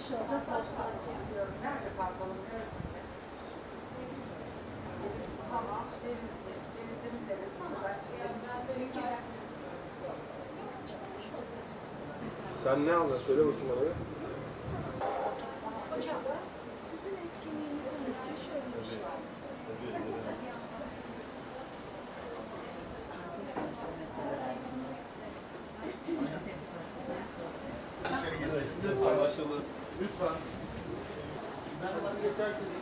İnşallah postlar çekiyorum. Nerede kalkalım neresinde? Tamam. Cevizli. Cevizlerin neresi? Sen ne aldın? Söyle bakayım bana. Hocam, sizin etkinliğinizin için şöyle bir şey var. Lütfen başlayalım. Lütfen. Merhaba, yeter ki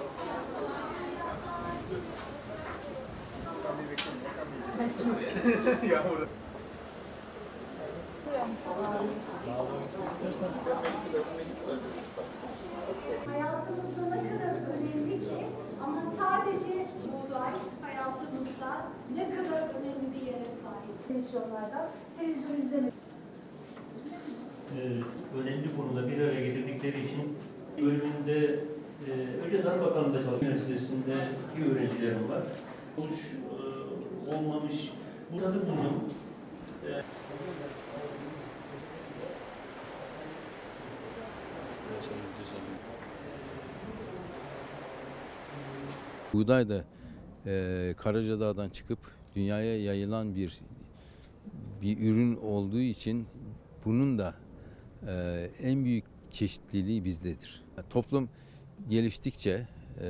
Yağmur. Hayatımızda ne kadar önemli ki ama sadece buğday hayatımızda ne kadar önemli bir yere sahip. Televizyonlarda televizyon izlemek. Önemli konuda bir araya getirdikleri için bölümünde önce Tarım Bakanlığı'nda çalışan üniversitesindeki öğrencilerim var. Olmamış bu tadı bunun. Buğday da Karacadağ'dan çıkıp dünyaya yayılan bir ürün olduğu için bunun da en büyük çeşitliliği bizdedir. Toplum geliştikçe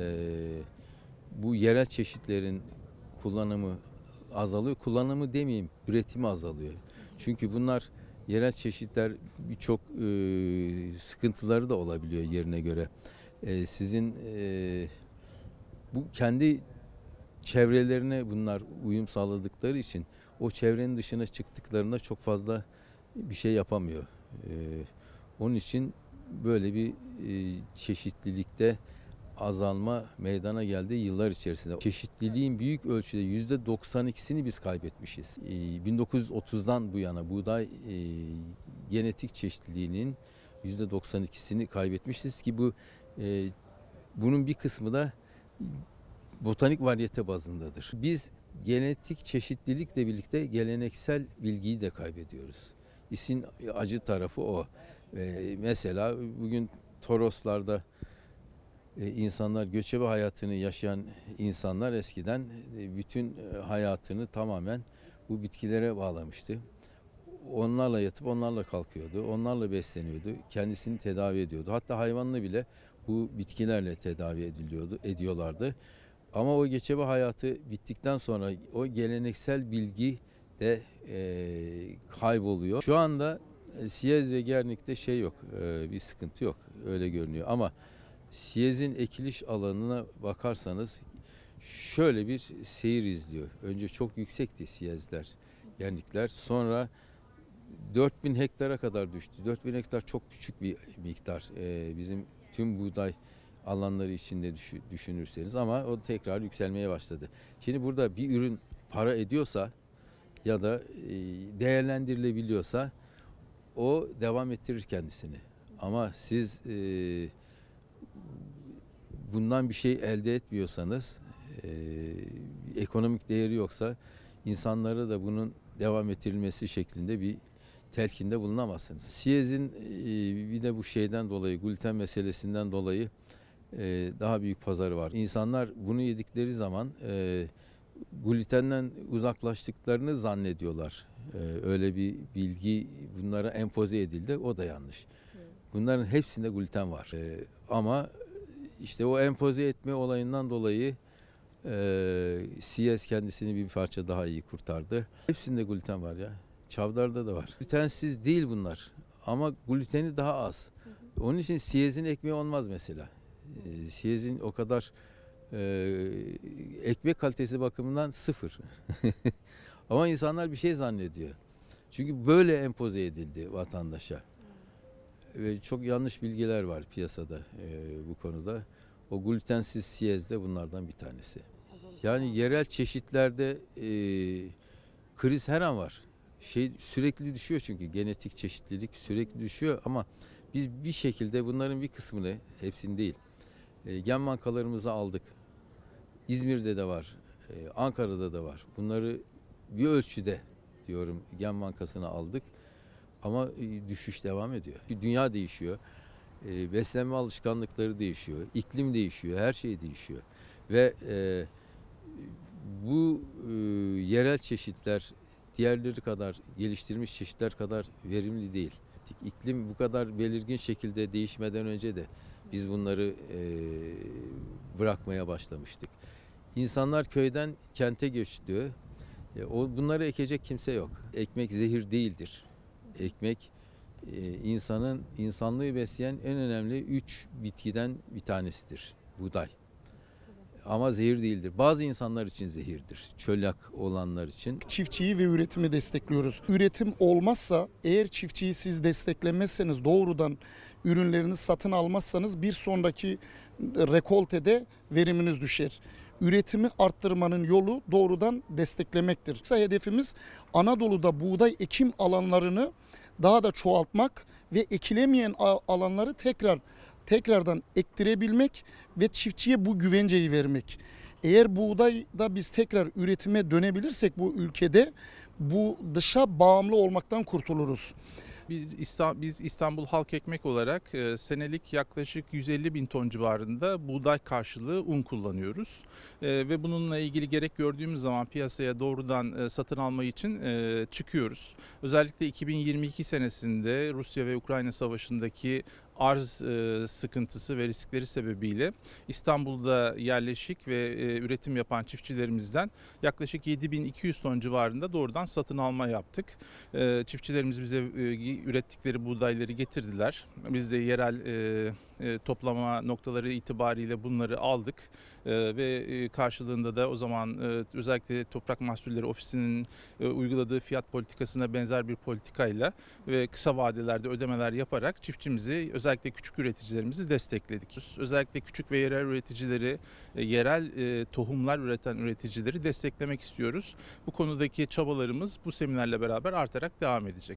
bu yerel çeşitlerin kullanımı azalıyor. Kullanımı demeyeyim, üretimi azalıyor. Çünkü bunlar yerel çeşitler birçok sıkıntıları da olabiliyor yerine göre. Sizin bu kendi çevrelerine bunlar uyum sağladıkları için o çevrenin dışına çıktıklarında çok fazla bir şey yapamıyor. Onun için böyle bir çeşitlilikte azalma meydana geldi yıllar içerisinde. Çeşitliliğin büyük ölçüde %92'sini biz kaybetmişiz. 1930'dan bu yana buğday genetik çeşitliliğinin %92'sini kaybetmişiz ki bunun bir kısmı da botanik varyete bazındadır. Biz genetik çeşitlilikle birlikte geleneksel bilgiyi de kaybediyoruz. İşin acı tarafı o. Mesela bugün Toroslarda insanlar göçebe hayatını yaşayan insanlar eskiden bütün hayatını tamamen bu bitkilere bağlamıştı. Onlarla yatıp onlarla kalkıyordu, onlarla besleniyordu, kendisini tedavi ediyordu. Hatta hayvanını bile bu bitkilerle tedavi ediyorlardı. Ama o göçebe hayatı bittikten sonra o geleneksel bilgi de kayboluyor. Şu anda Siyez ve Gernik'te şey yok, bir sıkıntı yok, öyle görünüyor. Ama Siyez'in ekiliş alanına bakarsanız şöyle bir seyir izliyor. Önce çok yüksekti Siyezler, Gernikler. Sonra 4000 hektara kadar düştü. 4000 hektar çok küçük bir miktar. Bizim tüm buğday alanları içinde düşünürseniz ama o tekrar yükselmeye başladı. Şimdi burada bir ürün para ediyorsa ya da değerlendirilebiliyorsa o devam ettirir kendisini. Ama siz bundan bir şey elde etmiyorsanız, ekonomik değeri yoksa insanlara da bunun devam ettirilmesi şeklinde bir telkinde bulunamazsınız. Siyez'in bir de bu şeyden dolayı, gluten meselesinden dolayı daha büyük pazarı var. İnsanlar bunu yedikleri zaman glutenden uzaklaştıklarını zannediyorlar. Öyle bir bilgi bunlara empoze edildi. O da yanlış. Bunların hepsinde gluten var. Ama işte o empoze etme olayından dolayı Siyez kendisini bir parça daha iyi kurtardı. Hepsinde gluten var ya. Çavdarda da var. Glutensiz değil bunlar. Ama gluteni daha az. Onun için Siyez'in ekmeği olmaz mesela. Siyez'in o kadar ekmek kalitesi bakımından sıfır. Ama insanlar bir şey zannediyor. Çünkü böyle empoze edildi vatandaşa. Ve çok yanlış bilgiler var piyasada bu konuda. O glutensiz Siyez de bunlardan bir tanesi. Yani yerel çeşitlerde kriz her an var. Sürekli düşüyor çünkü genetik çeşitlilik sürekli düşüyor ama biz bir şekilde bunların bir kısmını, hepsini değil, gen bankalarımızı aldık. İzmir'de de var, Ankara'da da var. Bunları bir ölçüde diyorum gen bankasına aldık ama düşüş devam ediyor. Dünya değişiyor. Beslenme alışkanlıkları değişiyor, iklim değişiyor, her şey değişiyor. Ve bu yerel çeşitler diğerleri kadar, geliştirilmiş çeşitler kadar verimli değil. İklim bu kadar belirgin şekilde değişmeden önce de biz bunları bırakmaya başlamıştık. İnsanlar köyden kente göçtü. Bunları ekecek kimse yok. Ekmek zehir değildir. Ekmek insanlığı besleyen en önemli 3 bitkiden bir tanesidir. Buğday. Ama zehir değildir. Bazı insanlar için zehirdir. Çölyak olanlar için. Çiftçiyi ve üretimi destekliyoruz. Üretim olmazsa, eğer çiftçiyi siz desteklemezseniz, doğrudan ürünlerini satın almazsanız bir sonraki rekoltede veriminiz düşer. Üretimi arttırmanın yolu doğrudan desteklemektir. Hedefimiz Anadolu'da buğday ekim alanlarını daha da çoğaltmak ve ekilemeyen alanları tekrardan ektirebilmek ve çiftçiye bu güvenceyi vermek. Eğer buğdayda biz tekrar üretime dönebilirsek bu ülkede, bu dışa bağımlı olmaktan kurtuluruz. Biz İstanbul Halk Ekmek olarak senelik yaklaşık 150 bin ton civarında buğday karşılığı un kullanıyoruz. Ve bununla ilgili gerek gördüğümüz zaman piyasaya doğrudan satın alma için çıkıyoruz. Özellikle 2022 senesinde Rusya ve Ukrayna savaşındaki arz sıkıntısı ve riskleri sebebiyle İstanbul'da yerleşik ve üretim yapan çiftçilerimizden yaklaşık 7.200 ton civarında doğrudan satın alma yaptık. Çiftçilerimiz bize ürettikleri buğdayları getirdiler. Biz de yerel toplama noktaları itibariyle bunları aldık ve karşılığında da o zaman özellikle Toprak Mahsulleri Ofisi'nin uyguladığı fiyat politikasına benzer bir politikayla ve kısa vadelerde ödemeler yaparak çiftçimizi, özellikle küçük üreticilerimizi destekledik. Özellikle küçük ve yerel üreticileri, yerel tohumlar üreten üreticileri desteklemek istiyoruz. Bu konudaki çabalarımız bu seminerle beraber artarak devam edecek.